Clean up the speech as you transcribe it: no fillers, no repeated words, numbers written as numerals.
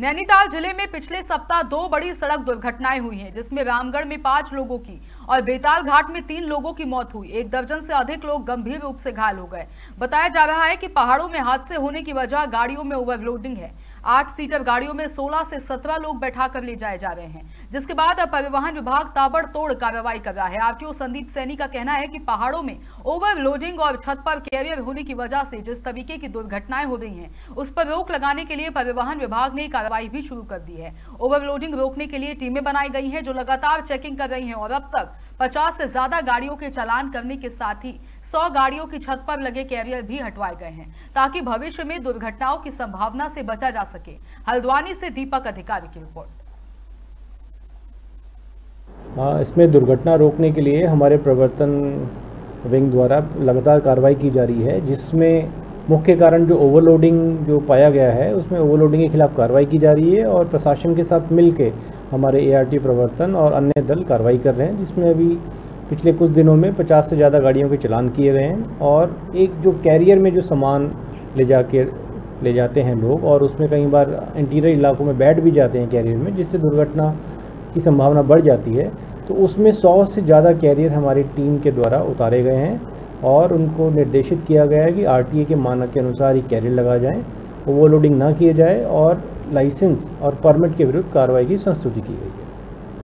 नैनीताल जिले में पिछले सप्ताह 2 बड़ी सड़क दुर्घटनाएं हुई हैं, जिसमें रामगढ़ में 5 लोगों की और बेताल घाट में 3 लोगों की मौत हुई। 1 दर्जन से अधिक लोग गंभीर रूप से घायल हो गए। बताया जा रहा है कि पहाड़ों में हादसे होने की वजह गाड़ियों में ओवरलोडिंग है। 8 सीटर गाड़ियों में 16 से 17 लोग बैठाकर ले जाए जा रहे हैं, जिसके बाद अब परिवहन विभाग ताबड़तोड़ कार्रवाई कर रहा है। आरटीओ संदीप सैनी का कहना है कि पहाड़ों में ओवरलोडिंग और छत पर कैरियर होने की वजह से जिस तरीके की दुर्घटनाएं हो रही हैं, उस पर रोक लगाने के लिए परिवहन विभाग ने कार्रवाई भी शुरू कर दी है। ओवरलोडिंग रोकने के लिए टीमें बनाई गई हैं, जो लगातार चेकिंग कर रही हैं और अब तक 50 से ज्यादा गाड़ियों के चालान करने के साथ ही 100 गाड़ियों की छत पर लगे कैरियर भी हटवाए गए हैं, ताकि भविष्य में दुर्घटनाओं की संभावना से बचा जा सके। हल्द्वानी से दीपक अधिकारी की रिपोर्ट। इसमें दुर्घटना रोकने के लिए हमारे प्रवर्तन विंग द्वारा लगातार कार्रवाई की जा रही है, जिसमें मुख्य कारण जो ओवरलोडिंग जो पाया गया है, उसमें ओवरलोडिंग के खिलाफ कार्रवाई की जा रही है और प्रशासन के साथ मिलकर हमारे एआरटी प्रवर्तन और अन्य दल कार्रवाई कर रहे हैं, जिसमें अभी पिछले कुछ दिनों में 50 से ज़्यादा गाड़ियों के चालान किए गए हैं। और एक जो कैरियर में जो सामान ले जाते हैं लोग, और उसमें कई बार इंटीरियर इलाकों में बैठ भी जाते हैं कैरियर में, जिससे दुर्घटना की संभावना बढ़ जाती है। तो उसमें 100 से ज़्यादा कैरियर हमारी टीम के द्वारा उतारे गए हैं और उनको निर्देशित किया गया है कि आरटीए के मानक के अनुसार ही कैरियर लगा जाएं, ओवरलोडिंग ना किए जाए और लाइसेंस और परमिट के विरुद्ध कार्रवाई की संस्तुति की गई है।